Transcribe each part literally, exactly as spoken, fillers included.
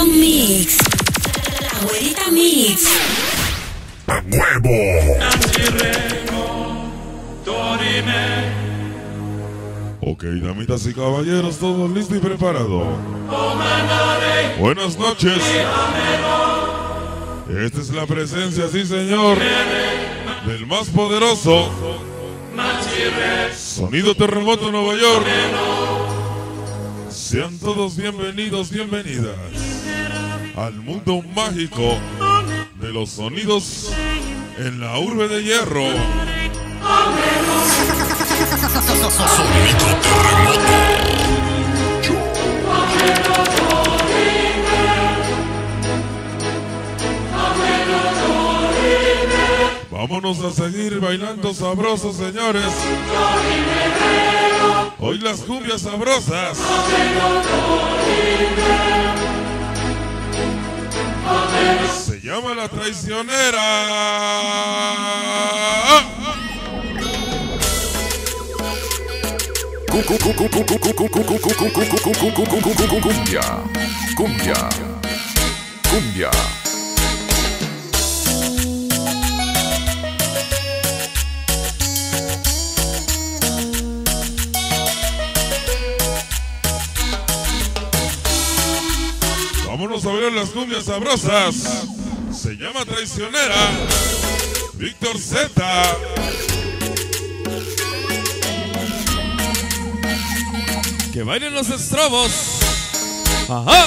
Don Mix. La güerita Mix. ¡A huevo! Ok, damitas y caballeros, todos listos y preparados. Buenas noches. Esta es la presencia, sí señor, del más poderoso Sonido Terremoto Nueva York. Sean todos bienvenidos, bienvenidas al mundo mágico de los sonidos en la urbe de hierro. Sonido Terremoto. Vámonos a seguir bailando sabrosos, señores. Hoy las cumbias sabrosas. Se llama La Traicionera. Cumbia, cumbia, cumbia. Vámonos a ver las cumbias sabrosas. Se llama Traicionera. Víctor Z. Que bailen los estrobos. Ajá.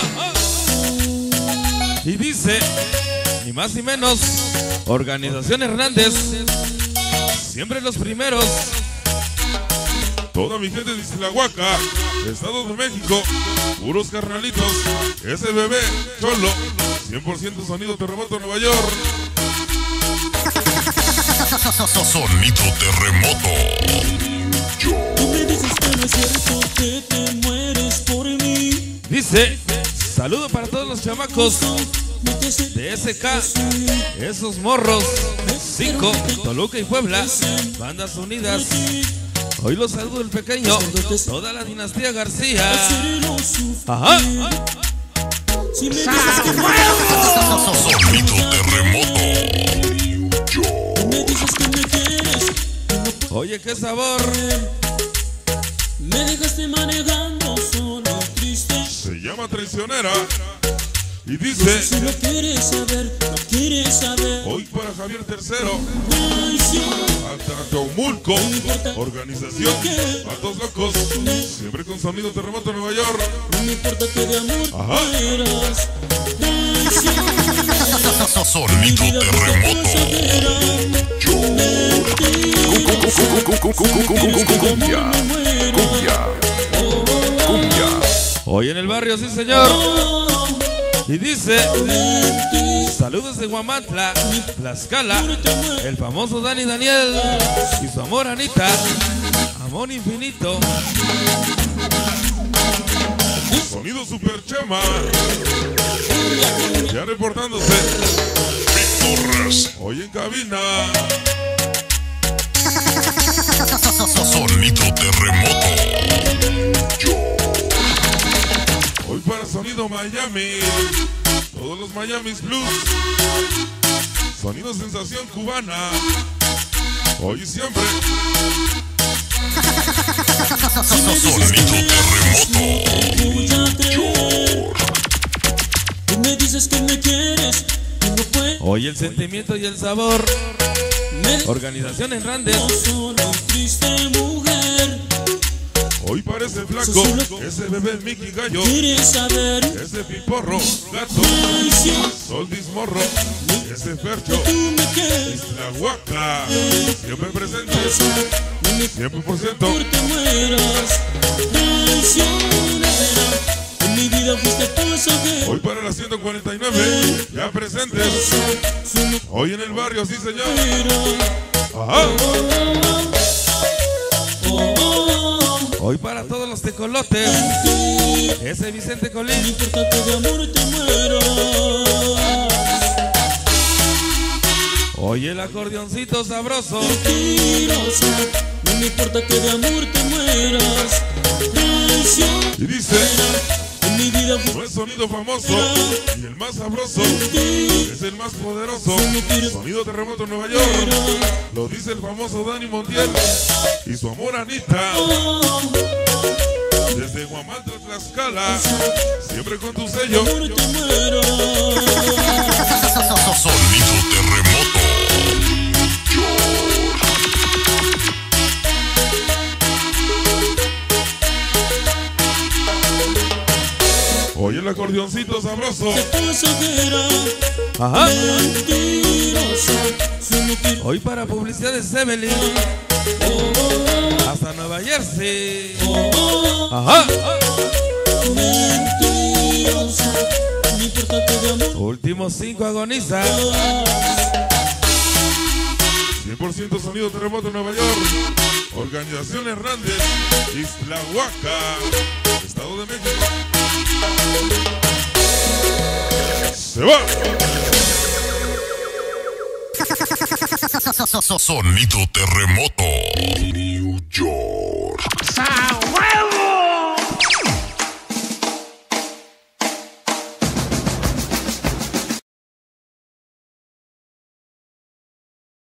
Y dice, ni más ni menos, Organización Hernández, siempre los primeros. Toda mi gente de Islahuaca, Estado de México, puros carnalitos, ese bebé, cholo, cien por ciento Sonido Terremoto Nueva York. Sonido Terremoto. Tú me dices que no es cierto que te mueres por mí. Dice, saludo para todos los chamacos de S K, esos morros, cinco, Toluca y Puebla, Bandas Unidas. Hoy los saludo el pequeño, toda la dinastía García. Ajá. Si me dices que me Sonido Terremoto. me dices que me quieres, Oye, qué sabor. me dejaste manejando solo y triste. Se llama Traicionera. Y Si dice, lo quieres saber, lo quieres saber. hoy para Javier Tercero, Traición, Atatomulco, Organización Patos Locos, siempre con Sonido Terremoto Nueva York. no me importa que de amor Ajá. mueras. Traición, Sonido Terremoto. Cumbia, cumbia, cumbia. Hoy en el barrio, sí señor. Y dice, saludos de Huamantla, Tlaxcala, el famoso Dani Daniel y su amor Anita, amor infinito. Sonido Super Chema, ya reportándose. Hoy en cabina. Sonido Terremoto. Hoy para Sonido Miami, todos los Miamis Blues. Sonido Sensación Cubana, hoy y siempre. Sonido Terremoto. voy a creer. Tú me dices que me quieres, y no puedo. Hoy el sentimiento y el sabor. Me Organización Hernández. solo y triste mujer. Hoy parece flaco, ese bebé Mickey Gallo, Quieres saber, ese piporro, gato, traición, Soldis Morro, ese Fercho, tú me quieres. la Huaca, siempre presente, No me cien por ciento. importa que mueras. Traicionera, en mi vida fuiste pasajero. Hoy para las ciento cuarenta y nueve, ya presentes. Hoy en el barrio, sí señor. Ajá. Hoy para todos los tecolotes, ese Vicente No Colín. importa que de amor te mueras. Hoy el acordeoncito sabroso. Mentirosa, no me importa que de amor te mueras. Traición, Y dice, en mi vida No es sonido famoso y el más sabroso, es el más poderoso. Sonido terremoto en Nueva York, lo dice el famoso Dani Montiel y su amor Anita. Desde Guamantla, Tlaxcala, siempre con tu sello. amor te muero. Sonido terremoto. Oye el acordeoncito sabroso. Pasajera, Ajá. mentirosa, si no quiero. Hoy para publicidad de Sebeli. Hasta Nueva Jersey. Ajá. Mentirosa, no importa que de amor. Últimos cinco agoniza. cien por ciento sonido terremoto en Nueva York. Organización Hernández, Ixtlahuaca, Estado de México. Se va. Sonido terremoto. New York.